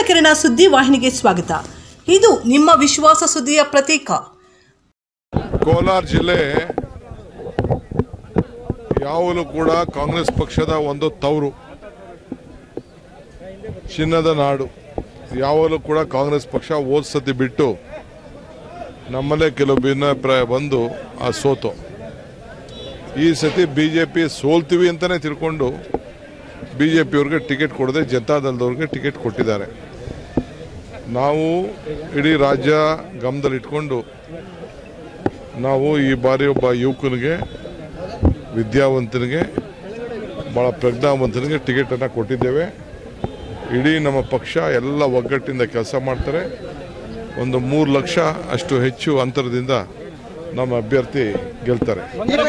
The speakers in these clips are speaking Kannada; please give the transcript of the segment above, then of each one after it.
ಮೂಡಲಕೆರೆನ ಸುದ್ದಿ ವಾಹಿನಿಗೆ ಸ್ವಾಗತ. ಇದು ನಿಮ್ಮ ವಿಶ್ವಾಸ ಸುದ್ದಿಯ ಪ್ರತೀಕ. ಕೋಲಾರ ಜಿಲ್ಲೆ ಯಾವಾಗಲೂ ಕೂಡ ಕಾಂಗ್ರೆಸ್ ಪಕ್ಷದ ಒಂದು ತವರು, ಚಿನ್ನದ ನಾಡು. ಯಾವಾಗಲೂ ಕೂಡ ಕಾಂಗ್ರೆಸ್ ಪಕ್ಷ ಹೋದ ಸತಿ ಬಿಟ್ಟು ನಮ್ಮಲ್ಲೇ ಕೆಲವು ಭಿನ್ನಾಭಿಪ್ರಾಯ ಬಂದು ಆ ಸೋತು. ಈ ಸತಿ ಬಿಜೆಪಿ ಸೋಲ್ತೀವಿ ಅಂತಲೇ ತಿಳ್ಕೊಂಡು ಬಿಜೆಪಿಯವ್ರಿಗೆ ಟಿಕೆಟ್ ಕೊಡದೆ ಜನತಾದಳದವ್ರಿಗೆ ಟಿಕೆಟ್ ಕೊಟ್ಟಿದ್ದಾರೆ. ನಾವು ಇಡೀ ರಾಜ್ಯ ಗಮನದಲ್ಲಿಟ್ಕೊಂಡು ನಾವು ಈ ಬಾರಿ ಒಬ್ಬ ಯುವಕನಿಗೆ, ವಿದ್ಯಾವಂತನಿಗೆ, ಭಾಳ ಪ್ರಜ್ಞಾವಂತನಿಗೆ ಟಿಕೆಟನ್ನು ಕೊಟ್ಟಿದ್ದೇವೆ. ಇಡೀ ನಮ್ಮ ಪಕ್ಷ ಎಲ್ಲ ಒಗ್ಗಟ್ಟಿಂದ ಕೆಲಸ ಮಾಡ್ತಾರೆ. ಒಂದು 3 ಲಕ್ಷ ಅಷ್ಟು ಹೆಚ್ಚು ಅಂತರದಿಂದ ನಮ್ಮ ಅಭ್ಯರ್ಥಿ ಗೆಲ್ತಾರೆ.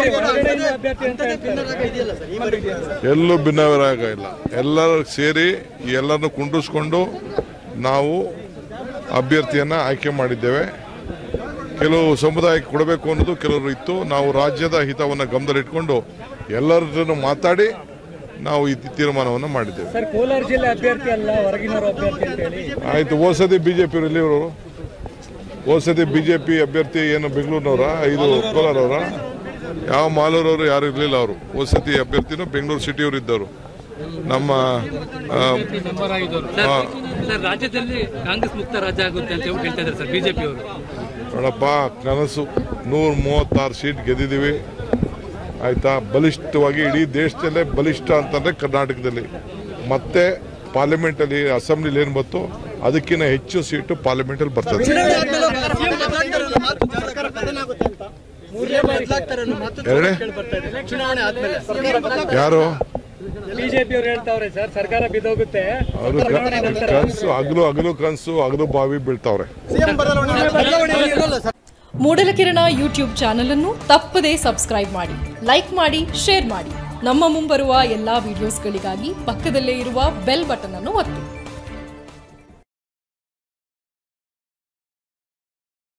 ಎಲ್ಲೂ ಭಿನ್ನಾಭಿಪ್ರಾಯ ಇಲ್ಲ. ಎಲ್ಲರೂ ಸೇರಿ ಎಲ್ಲರನ್ನು ಕುಂಡಿಸ್ಕೊಂಡು ನಾವು ಅಭ್ಯರ್ಥಿಯನ್ನು ಆಯ್ಕೆ ಮಾಡಿದ್ದೇವೆ. ಕೆಲವು ಸಮುದಾಯಕ್ಕೆ ಕೊಡಬೇಕು ಅನ್ನೋದು ಕೆಲವರು ಇತ್ತು. ನಾವು ರಾಜ್ಯದ ಹಿತವನ್ನು ಗಮನದಲ್ಲಿಟ್ಕೊಂಡು ಎಲ್ಲರನ್ನು ಮಾತಾಡಿ ನಾವು ಈ ತೀರ್ಮಾನವನ್ನು ಮಾಡಿದ್ದೇವೆ. ಕೋಲಾರ ಜಿಲ್ಲೆ ಅಭ್ಯರ್ಥಿ ಅಲ್ಲ, ಹೊರಗಿನವರು ಅಭ್ಯರ್ಥಿ ಅಂತ ಹೇಳಿ ಆಯಿತು. ಹೋಸತಿ ಬಿಜೆಪಿ ಇವರು ಹೋಸತಿ ಬಿಜೆಪಿ ಅಭ್ಯರ್ಥಿ ಏನು ಬೆಂಗಳೂರಿನವರ, ಇದು ಕೋಲಾರವರ? ಯಾವ ಮಾಲೂರವರು ಯಾರು ಇರಲಿಲ್ಲ. ಅವರು ಹೋಸತಿ ಅಭ್ಯರ್ಥಿನೂ ಬೆಂಗಳೂರು ಸಿಟಿಯವರು ಇದ್ದವರು. ನಮ್ಮ ರಾಜ್ಯದಲ್ಲಿ ಕಾಂಗ್ರೆಸ್ ಮುಕ್ತ ರಾಜ್ಯ ಆಗುತ್ತೆ ಅಂತ ಹೇಳ್ತಾ ಇದ್ದಾರೆ ಸರ್ ಬಿಜೆಪಿ ಅವರು. ನೋಡಪ್ಪ, ಕನಸು 136 ಸೀಟ್ ಗೆದ್ದಿದ್ದೀವಿ, ಆಯ್ತಾ. ಬಲಿಷ್ಠವಾಗಿ ಇಡೀ ದೇಶದಲ್ಲೇ ಬಲಿಷ್ಠ ಅಂತಂದ್ರೆ ಕರ್ನಾಟಕದಲ್ಲಿ. ಮತ್ತೆ ಪಾರ್ಲಿಮೆಂಟಲ್ಲಿ, ಅಸೆಂಬ್ಲಿಲಿ ಏನು ಬಂತು ಅದಕ್ಕಿಂತ ಹೆಚ್ಚು ಸೀಟು ಪಾರ್ಲಿಮೆಂಟಲ್ಲಿ ಬರ್ತದೆ. ಯಾರು ಬಿಜೆಪಿ ಅವರು ಹೇಳ್ತಾವ್ರೆ ಸರ್, ಸರ್ಕಾರ ಬಿದ್ದೋಗುತ್ತೆ. ಕನಸು ಹಗಲು ಕನಸು, ಹಗಲು ಬಾವಿ ಬೀಳ್ತಾವ್ರೆ. ಮೂಡಲಕಿರಣ ಯೂಟ್ಯೂಬ್ ಚಾನೆಲ್ ಅನ್ನು ತಪ್ಪದೇ ಸಬ್ಸ್ಕ್ರೈಬ್ ಮಾಡಿ, ಲೈಕ್ ಮಾಡಿ, ಶೇರ್ ಮಾಡಿ. ನಮ್ಮ ಮುಂಬರುವ ಎಲ್ಲಾ ವಿಡಿಯೋಸ್ಗಳಿಗಾಗಿ ಪಕ್ಕದಲ್ಲೇ ಇರುವ ಬೆಲ್ ಬಟನ್ ಅನ್ನು ಒತ್ತಿ.